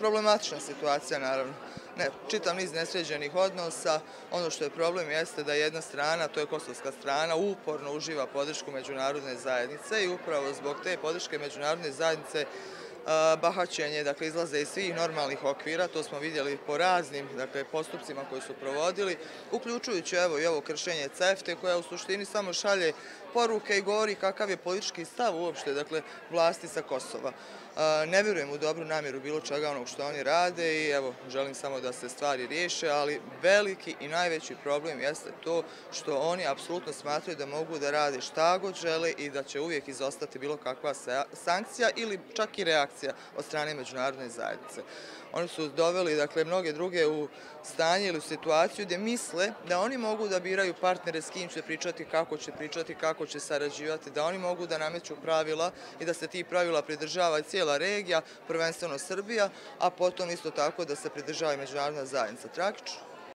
problematična situacija, naravno. Čitav niz nesređenih odnosa. Ono što je problem jeste da jedna strana, to je kosovska strana, uporno uživa podršku međunarodne zajednice i upravo zbog te podrške međunarodne zajednice bahaćenje, dakle, izlaze iz svih normalnih okvira, to smo vidjeli po raznim, dakle, postupcima koji su provodili, uključujući, evo, i ovo kršenje CEFTA koja u suštini samo šalje poruke i govori kakav je politički stav uopšte, dakle, vlasti sa Kosova. Ne vjerujem u dobru namjeru bilo čega onog što oni rade i, evo, želim samo da se stvari riješe, ali veliki i najveći problem jeste to što oni apsolutno smatraju da mogu da rade šta god žele i da će uvijek izostati bilo kakva sankcija ili čak i reakcija od strane međunarodne zajednice. Oni su doveli, dakle, mnoge druge u stanje ili u situaciju gdje misle da oni mogu da biraju partnere s kim će pričati, kako će sarađivati, da oni mogu da nameću pravila i da se tih pravila pridržava i cijela regija, prvenstveno Srbija, a potom isto tako da se pridržava i međunarodna zajednica. Tragično.